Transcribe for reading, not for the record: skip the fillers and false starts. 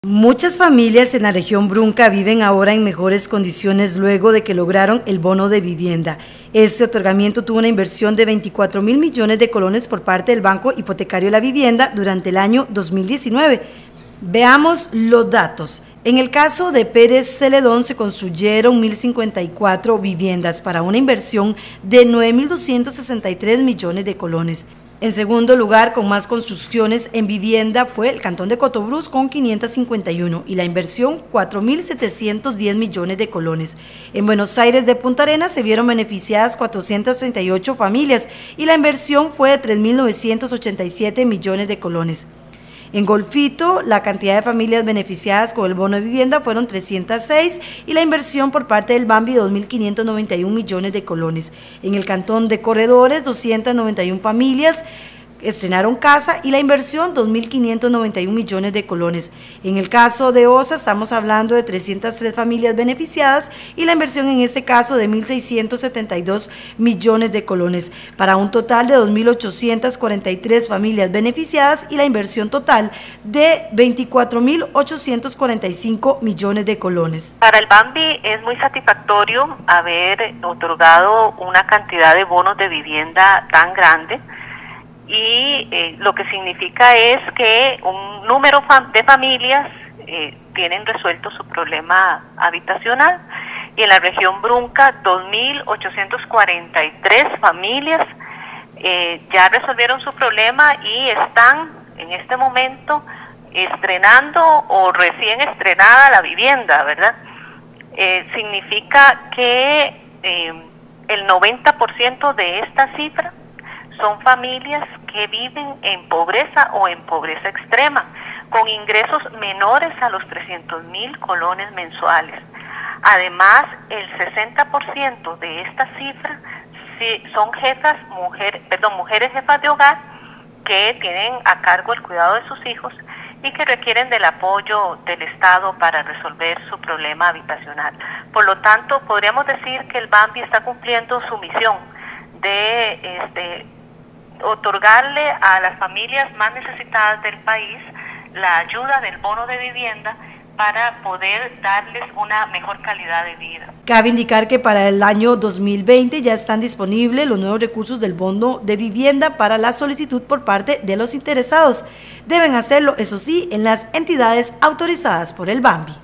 Muchas familias en la región Brunca viven ahora en mejores condiciones luego de que lograron el bono de vivienda. Este otorgamiento tuvo una inversión de 24.000 millones de colones por parte del Banco Hipotecario de la Vivienda durante el año 2019. Veamos los datos. En el caso de Pérez Celedón se construyeron 1.054 viviendas para una inversión de 9.263 millones de colones. En segundo lugar, con más construcciones en vivienda fue el Cantón de Cotobruz con 551 y la inversión 4.710 millones de colones. En Buenos Aires de Punta Arenas se vieron beneficiadas 438 familias y la inversión fue de 3.987 millones de colones. En Golfito, la cantidad de familias beneficiadas con el bono de vivienda fueron 306 y la inversión por parte del BAMBI 2.591 millones de colones. En el Cantón de Corredores, 291 familias estrenaron casa y la inversión 2.591 millones de colones. En el caso de Osa estamos hablando de 303 familias beneficiadas y la inversión en este caso de 1.672 millones de colones, para un total de 2.843 familias beneficiadas y la inversión total de 24.845 millones de colones. Para el BAMBI es muy satisfactorio haber otorgado una cantidad de bonos de vivienda tan grande, y lo que significa es que un número de familias tienen resuelto su problema habitacional, y en la región Brunca 2.843 familias ya resolvieron su problema y están en este momento estrenando o recién estrenada la vivienda, ¿verdad? Significa que el 90% de esta cifra son familias que viven en pobreza o en pobreza extrema, con ingresos menores a los 300.000 colones mensuales. Además, el 60% de esta cifra son mujeres jefas de hogar que tienen a cargo el cuidado de sus hijos y que requieren del apoyo del Estado para resolver su problema habitacional. Por lo tanto, podríamos decir que el BAMBI está cumpliendo su misión de otorgarle a las familias más necesitadas del país la ayuda del bono de vivienda para poder darles una mejor calidad de vida. Cabe indicar que para el año 2020 ya están disponibles los nuevos recursos del bono de vivienda para la solicitud por parte de los interesados. Deben hacerlo, eso sí, en las entidades autorizadas por el BAMBI.